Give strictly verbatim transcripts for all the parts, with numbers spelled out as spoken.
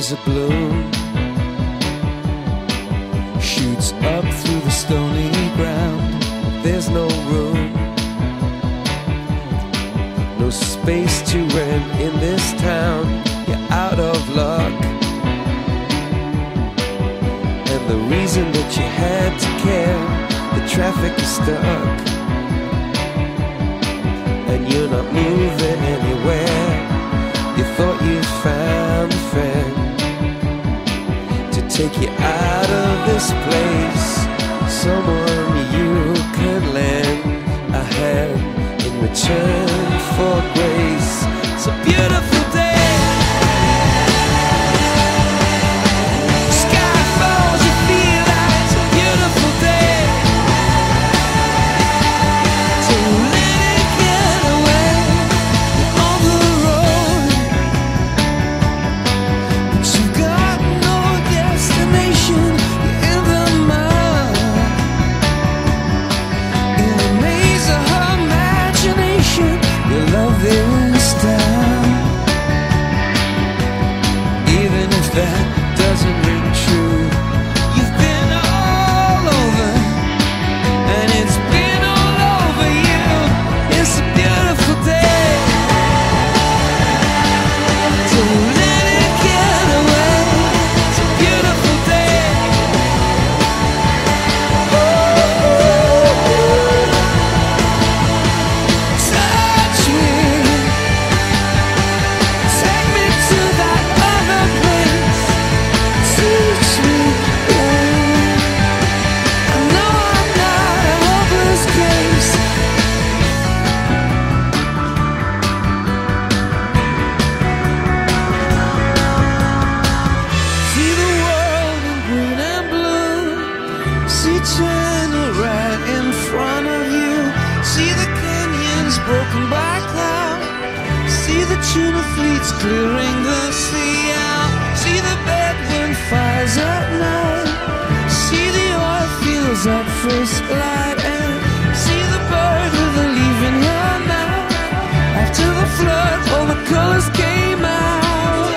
is a bloom, shoots up through the stony ground. There's no room, no space to rent in this town. You're out of luck, and the reason that you had to care, the traffic is stuck, and you're not moving anywhere. You thought you found a friend to take you out of this place, someone you could lend a hand in return for grace. It's a beautiful day. Sky falls, you feel like it's a beautiful day. So let it get away on the road, but you've got no destination. You're in the mud, in the maze of her imagination. Your love is down, even if that doesn't ring true. You've been all over, and it's been all over you. It's a beautiful day. Don't let it get away. It's a beautiful day. Touch me, take me to that other place. Teach me, yeah. I know I'm not a hopeless case. See the world in green and blue. See China right in front of you. See the canyons broken by cloud. See the tuna fleets clearing the sea out. See the bedroom fires at night. See the oil fields at first light. And see the bird with a leaf in her mouth. After the flood, all the colors came out.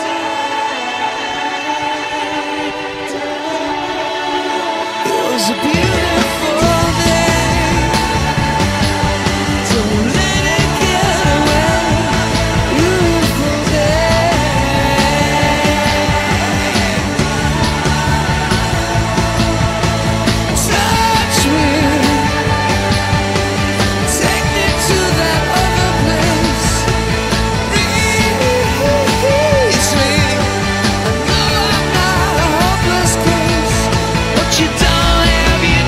It was a beautiful day. Don't let it get away. Beautiful day. Touch me, take me to that other place. Reach me. I know I'm not a hopeless case, but you don't have, you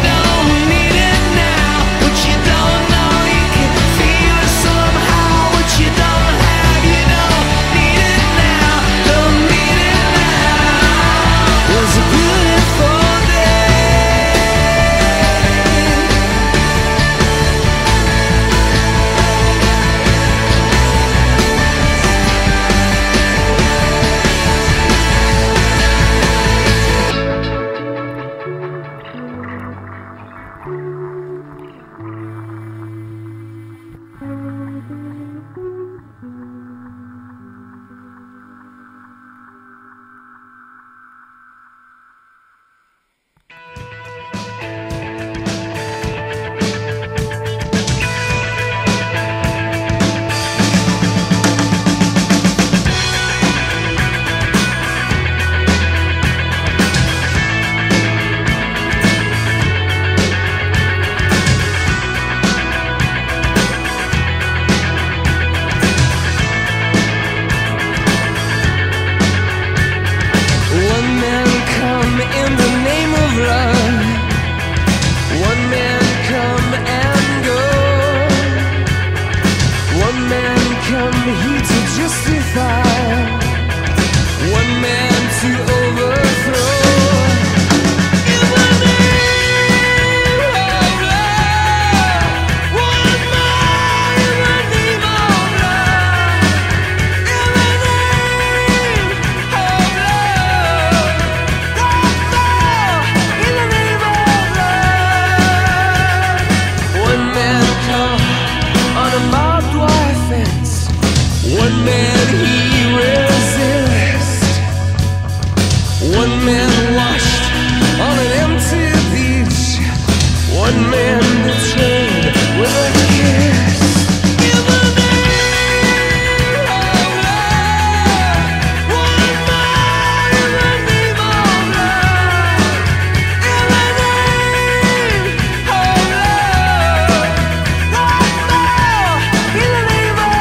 One man washed on an empty beach. One man betrayed with a kiss. In the name of love, one more in the name of love. In the name of love, one more in the name of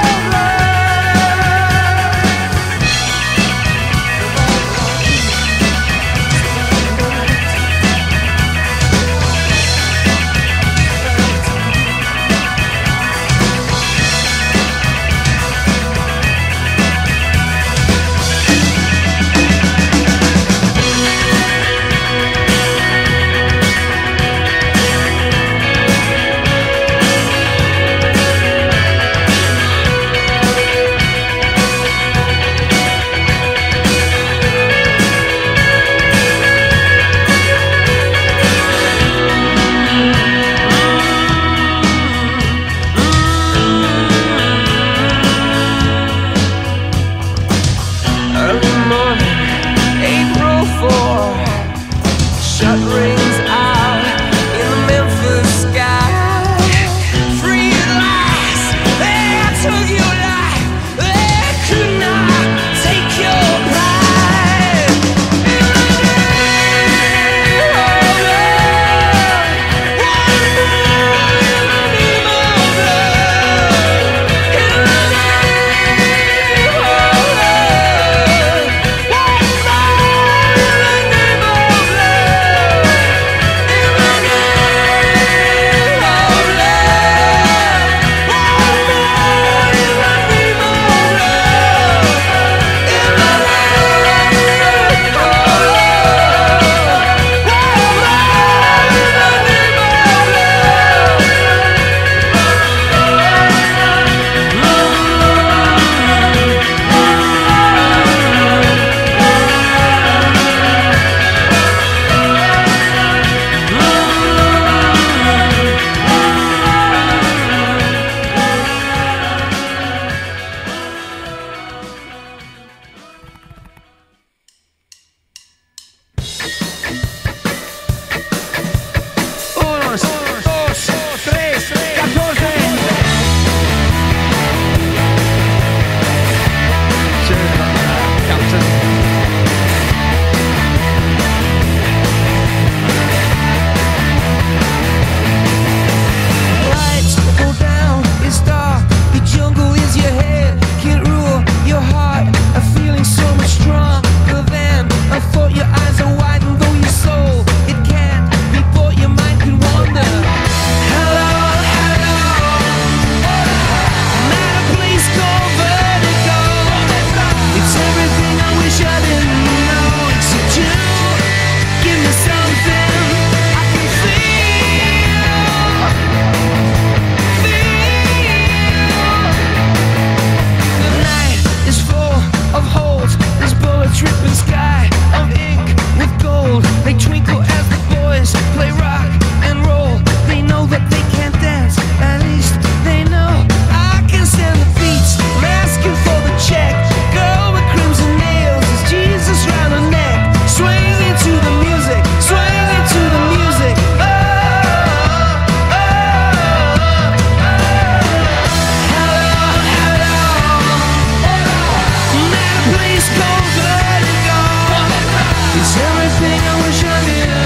everything I wish I did.